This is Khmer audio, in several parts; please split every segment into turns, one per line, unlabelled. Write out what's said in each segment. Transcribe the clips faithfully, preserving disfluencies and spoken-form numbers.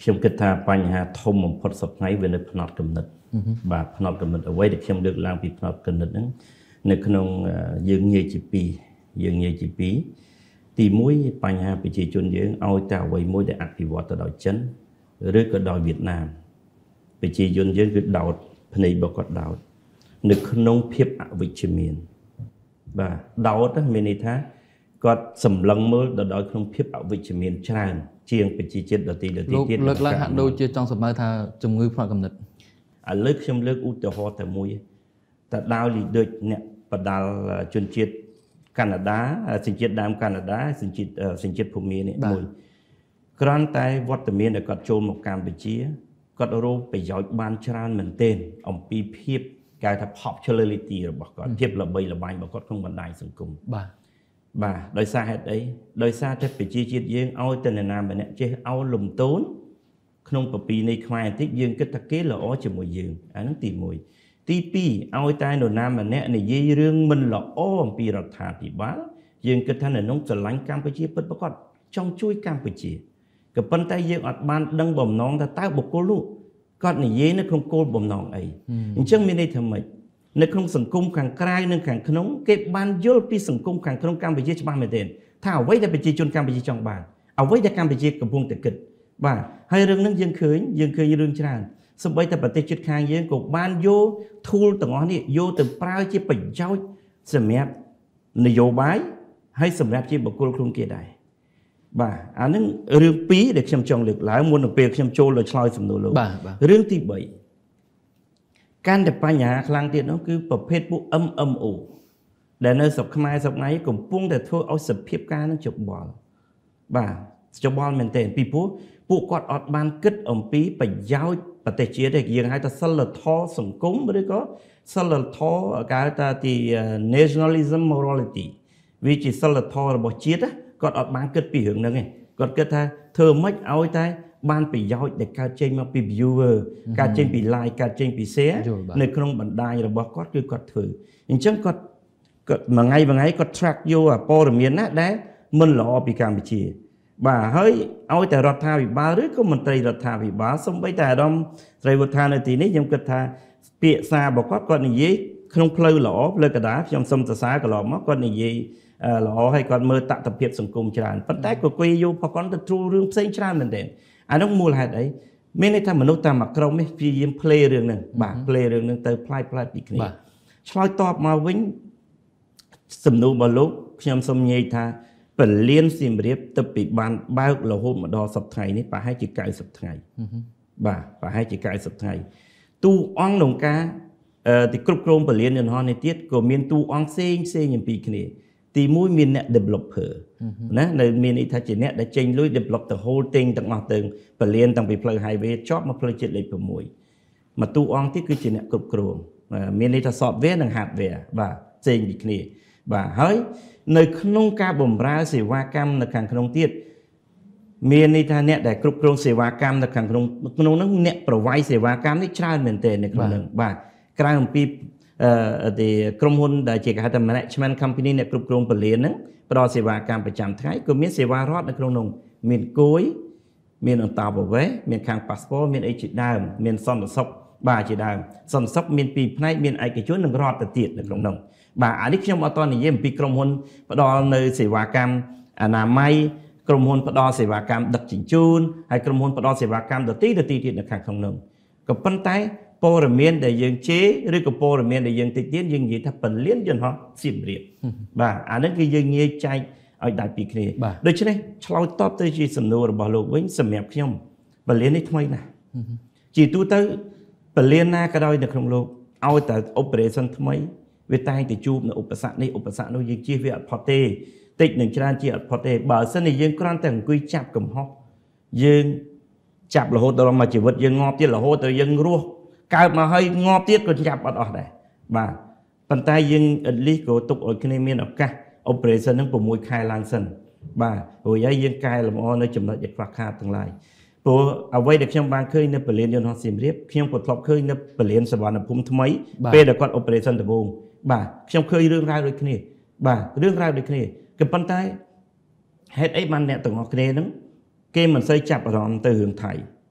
ខ្ញុំគិតថាបញ្ហាធំបំផុតសប្តាហ៍វានៅផ្នត់គំនិតបាទផ្នត់គំនិតអ្វីដែលខ្ញុំលើកឡើងពីផ្នត់គំនិតហ្នឹងនៅក្នុងយើងងាយជាពីរយើងងាយជាពីរទីមួយបញ្ហាប្រជាជនយើងឲ្យតែអ្វីមួយដែលអភិវឌ្ឍទៅដោយចិនឬក៏ដោយវៀតណាមប្រជាជនយើងគឺដោតភ្នែករបស់គាត់ដោតនៅក្នុងភាពអវិជ្ជមានបាទដោតមានន័យថាគាត់សម្លឹងមើលទៅដោយក្នុងភាពអវិជ្ជមានច្រើនជាងប្រជាជាតិដទៃដទៃទៀត
លើកឡើងហាក់ដូចជាចង់សម្ដៅថាជំងឺផ្នត់គំនិត
ឥឡូវខ្ញុំលើកឧទាហរណ៍តែមួយតើដាវលីដូចអ្នកបដាល់ជនជាតិកាណាដាសញ្ជាតិដើមកាណាដាសញ្ជាតិសញ្ជាតិភូមានេះមួយគ្រាន់តែវត្តមានដែលគាត់ចូលមកកម្ពុជាគាត់រកប្រយោជន៍បានច្រើនមែនទែនអំពីភាពគេថា popularity របស់គាត់ភាពល្បីល្បាញរបស់គាត់ក្នុងបណ្ដាញសង្គម
បាទ
បាទដោយសារហេតុអីដោយសារតែប្រជាជាតិយើងឲ្យតែនរណាម្នាក់ចេះឲ្យលំទោនក្នុងប្រពៃណីខ្មែរបន្តិចយើងគិតថាគេល្អជាមួយយើងអាហ្នឹងទីមួយទីពីរឲ្យតែនរណាម្នាក់និយាយរឿងមិនល្អអំពីរដ្ឋាភិបាលយើងគិតថានៅក្នុងស្រឡាញ់កម្ពុជាពិតប្រាកដចង់ជួយកម្ពុជាក៏ប៉ុន្តែយើងអត់បានដឹងបំណងថាតើបុគ្គលនោះគាត់និយាយនៅក្នុងគោលបំណងអីអញ្ចឹងមានន័យថាម៉េចនៅក្នុងសង្គមខាងក្រៅនិងខាងក្នុងគេបានយល់ពីសង្គមខាងក្នុងកម្ពុជាច្បាស់មែនទែនថាអ្វីដែលប្រជាជនកម្ពុជាចង់បានអ្វីដែលកម្ពុជាកំពុងតែគិតបាទហើយរឿងហ្នឹងយើងឃើញយើងឃើញរឿងច្រើនសូម្បីតែប្រទេសជិតខាងយើងក៏បានយក tool ទាំងអស់នេះយកទៅប្រើជាប្រយោជន៍សម្រាប់នយោបាយហើយសម្រាប់ជាបុគ្គលខ្លួនគេដែរបាទអានឹងរឿងពីរដែលខ្ញុំចង់លើកឡើងមុនទៅពេលខ្ញុំចូលដល់ឆ្លើយសំណួរលោករឿងទីបីកាន់តែបញ្ហាខ្លាំងទៀតនោះគឺប្រភេទពួក เอ็ม เอ็ม โอ ដែលនៅស្រុកខ្មែរស្រុកណៃកំពុងតែធ្វើឲ្យសភាពការនឹងច្បល់បាទច្បល់មែនទែនពីព្រោះពួកគាត់អត់បានគិតអំពីប្រយោជន៍ប្រទេសជាតិទេយើងហៅថាសិលធម៌សង្គមឬក៏សិលធម៌គេហៅថាទី nationalism morality វាជាសិលធម៌របស់ជាតិគាត់អត់បានគិតពីរឿងហ្នឹងទេគាត់គិតថាធ្វើម៉េចឲ្យតែបានប្រយោជន៍ដែលកើតចេញមកពី viewer កើតចេញពី like កើតចេញពី share នៅក្នុងបណ្ដាញរបស់គាត់គឺគាត់ធ្វើអញ្ចឹងគាត់គាត់មួយថ្ងៃមួយថ្ងៃគាត់ track យកអាព័ត៌មានណាដែលមិនល្អពីកម្ពុជាបាទហើយឲ្យតែរដ្ឋាភិបាលឬក៏មន្ត្រីរដ្ឋាភិបាលសូម្បីតែអារម្មណ៍ស្រីវុធានៅទីនេះខ្ញុំគិតថាពាក្យសាររបស់គាត់គាត់និយាយក្នុងផ្លូវល្អផ្លូវកណ្ដាលខ្ញុំសូមសរសើរកន្លងមកគាត់និយាយល្អហើយគាត់មើលតថភាពសង្គមច្រើនប៉ុន្តែក៏គេយកប្រព័ន្ធទៅទ្រូរឿងផ្សេងច្រើនមែនទែនអានោះមូលហេតុអីមានន័យថាមនុស្សតាមមួយក្រុមនេះព្យាយាម play រឿងហ្នឹងបាទ play រឿងហ្នឹងទៅផ្លាយផ្លាយពីគ្នាឆ្លើយតបមកវិញសំណួររបស់លោកខ្ញុំសូមនិយាយថាពលានសៀមរាបទឹកពីបានបើករហូតមកដល់សប្តាហ៍នេះប្រហែលជាកៅសិបថ្ងៃបាទប្រហែលជាកៅសិបថ្ងៃទូអង្គក្នុងការទីគ្រប់គ្រងពលានយន្តហោះនេះទៀតក៏មានទូអង្គផ្សេងផ្សេងអំពីគ្នាទីមួយមានអ្នក developer ណានៅមានន័យថាជាអ្នកដែលចេញលុយ develop the whole thing ទាំងអស់ទាំងពលានតាំងពីផ្លូវ highway ចប់មកផ្លូវជាតិលេខ6មកទូអង្គទៀតគឺជាអ្នកគ្រប់គ្រងមានន័យថា software និង hardware បាទផ្សេងពីគ្នាបាទហើយនៅក្នុងការបម្រើសេវាកម្មនៅខាងក្នុងទៀតមានន័យថាអ្នកដែលគ្រប់គ្រងសេវាកម្មនៅខាងក្នុងក្នុងនោះអ្នកប្រវាយសេវាកម្មនេះច្រើនមែនទែននៅក្នុងនោះបាទក្រៅអំពីអឺទីក្រុមហ៊ុនដែលជាគេហៅថា management company អ្នកគ្រប់គ្រងពលានហ្នឹងផ្ដល់សេវាកម្មប្រចាំថ្ងៃក៏មានសេវារដ្ឋនៅក្នុងនោះមានគួយមានអន្តរប្រវេសន៍មានខាង passport មានអីជាដើមមានសន្តិសុខបាទជាដើមសន្តិសុខមានពីរផ្នែកមានឯកជននិងរដ្ឋទៅទៀតនៅក្នុងនោះបាទអានេះខ្ញុំអត់តនិយាយអំពីក្រុមហ៊ុនផ្ដល់នៅសេវាកម្មអនាម័យក្រុមហ៊ុនផ្ដល់សេវាកម្មដឹកជញ្ជូនហើយក្រុមហ៊ុនផ្ដល់សេវាកម្មដទៃដទៃទៀតនៅខាងក្នុងនោះក៏ប៉ុន្តែព័ត៌មានដែលយើងជេរឬក៏ព័ត៌មានដែលយើងតិចទៀតយើងនិយាយថាពលានយន្តហោះសៀមរាបបាទអានេះគឺយើងងាយចែកឲ្យដាច់ពីគ្នាដូច្នេះឆ្លើយតបទៅជាសំណួររបស់លោកវិញសម្រាប់ខ្ញុំពលាននេះថ្មីណាស់ជាទូទៅពលានណាក៏ដោយនៅក្នុងលោកឲ្យតែ operation ថ្មីវាតែងតែជួបនៅឧបសគ្គនេះឧបសគ្គនោះយើងជៀសវាអត់ផុតទេតិចនឹងច្រើនជាអត់ផុតទេបើសិនជាយើងគ្រាន់តែអង្គុយចាប់កំហុសយើងចាប់រហូតដល់មកជីវិតយើងងាប់ទៀតរហូតដល់យើងរស់កើតមកហើយងាប់ទៀតក៏ចាប់អត់អស់ដែរបាទប៉ុន្តែយើង at least ក៏ទុកឲ្យគ្នាមានឱកាស operation ហ្នឹង6ខែឡើងសិនបាទព្រោះហើយយើងកែលម្អនៅចំណុចដែលខ្វះខាតទាំងឡាយព្រោះអ្វីដែលខ្ញុំបានឃើញនៅពលានយន្តហោះសៀមរាបខ្ញុំក៏ធ្លាប់ឃើញនៅពលានសវណ្ណភូមិថ្មីពេលដែលគាត់ operation ដំបូងបាទខ្ញុំឃើញរឿងរ៉ាវដូចគ្នាបាទរឿងរ៉ាវដូចគ្នាក៏ប៉ុន្តែហេតុអីបានអ្នកទាំងអស់គ្នាហ្នឹងគេមិនសូវចាប់អារម្មណ៍ទៅរឿងថៃ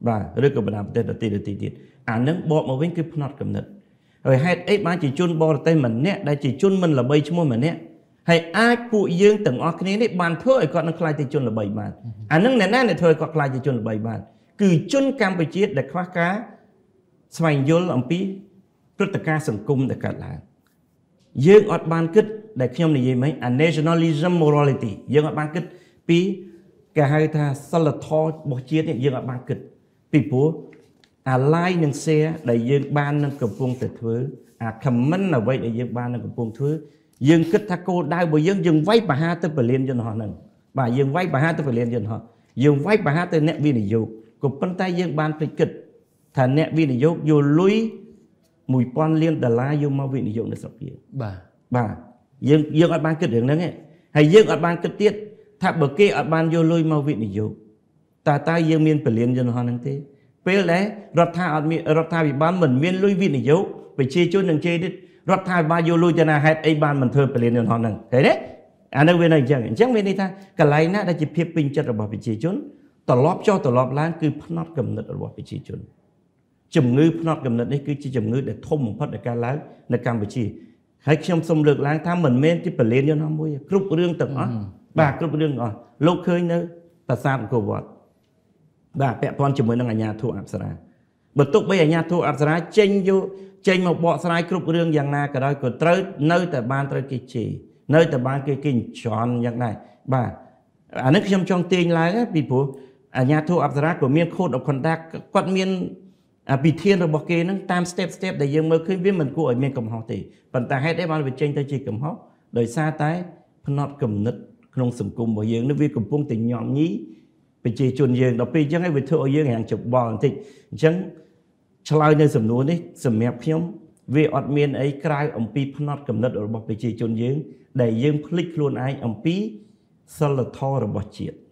bà rất có bản đàm tên là tiền tiền tiền à nâng bộ màវិញគឺផ្នត់កំណត់ហើយហេតុអីបានជាជនបរទេសម្នាក់ដែលជាជនមិនល្បីឈ្មោះម្នាក់ហើយអាចពួកយើងទាំងអស់គ្នានេះបានធ្វើឲ្យគាត់នឹងខ្លាចជាជនល្បីបានអានឹងអ្នកណាដែលធ្វើឲ្យគាត់ខ្លាចជាជនល្បីបានគឺជនកម្ពុជាដែលខ្វះការស្វែងយល់អំពីព្រឹត្តិការណ៍សង្គមដែលកើតឡើងយើងអត់បានគិតដែលខ្ញុំនិយាយមិញ nationalism morality យើងអត់បានគិតពីគេហៅថាសិលធម៌របស់ជាតិនេះយើងអត់បានគិតពីព្រោះអា like និង share ដែលយើងបាននឹងកំពុងតែធ្វើអា comment អ្វីដែលយើងបាននឹងកំពុងធ្វើយើងគិតថាគោលដៅរបស់យើងយើងវាយប្រហារទៅពលានយន្តហោះហ្នឹងបាទយើងវាយប្រហារទៅពលានយន្តហោះយើងវាយប្រហារទៅអ្នកវិនិយោគក៏ប៉ុន្តែយើងបានភ្លេចគិតថាអ្នកវិនិយោគយកលុយមួយពាន់លានដុល្លារយកមកវិនិយោគនៅស្រុកយើងបាទបាទយើងយើងអត់បានគិតរឿងហ្នឹងទេហើយយើងអត់បានគិតទៀតថាបើគេអត់បានយកលុយមកវិនិយោគតើតើយើងមានពលានយន្តហោះហ្នឹងទេពេលដែលរដ្ឋាភិបាលរដ្ឋាភិបាលមិនមានលុយវិនិយោគប្រជាជននឹងជេរទៀតរដ្ឋាភិបាលយកលុយទៅណាហេតុអីបានមិនធ្វើពលានយន្តហោះហ្នឹងឃើញទេអានោះវានៅអញ្ចឹងអញ្ចឹងវាន័យថាកន្លែងណាដែលជាភាពពេញចិត្តរបស់ប្រជាជនត្រឡប់ចុះត្រឡប់ឡើងគឺផ្នត់គំនិតរបស់ប្រជាជនជំងឺផ្នត់គំនិតនេះគឺជាជំងឺដែលធំបំផុតដែលកើតឡើងនៅកម្ពុជាហើយខ្ញុំសូមលើកឡើងថាមិនមែនជាពលានយន្តហោះមួយគ្រប់រឿងទាំងអស់បាទគ្រប់រឿងអស់លោកឃើញនៅប្រាសាទអង្គរវត្តបាទពាក់ព័ន្ធជាមួយនឹងអាជ្ញាធរអប្សរាបើទុកបីអាជ្ញាធរអប្សរាចេញយកចេញមកបកស្រាយគ្រប់រឿងយ៉ាងណាក៏ដោយក៏ត្រូវនៅតែបានត្រូវគេជេរនៅតែបានគេគេចន់យ៉ាងដែរបាទអានេះខ្ញុំចង់ទាញឡើងពីព្រោះអាជ្ញាធរអប្សរាក៏មាន code of conduct គាត់មានពិធានរបស់គេហ្នឹងតាម step step ដែលយើងមើលឃើញវាមិនគួរឲ្យមានកំហុសទេប៉ុន្តែហេតុអីបានវាចេញទៅជាកំហុសដោយសារតែផ្នត់គំនិតក្នុងសង្គមរបស់យើងនេះវាកំពុងតែញោមញីប្រជាជនយើងដល់ពេលអញ្ចឹងឯងវាធ្វើឲ្យយើងរាំងច្បល់បន្តិចអញ្ចឹងឆ្លើយនៅសំណួរនេះសម្រាប់ខ្ញុំវាអត់មានអីក្រៅអំពីផ្នត់គំនិតរបស់ប្រជាជនយើងដែលយើងភ្លេចខ្លួនឯងអំពីសិលធម៌របស់ជាតិ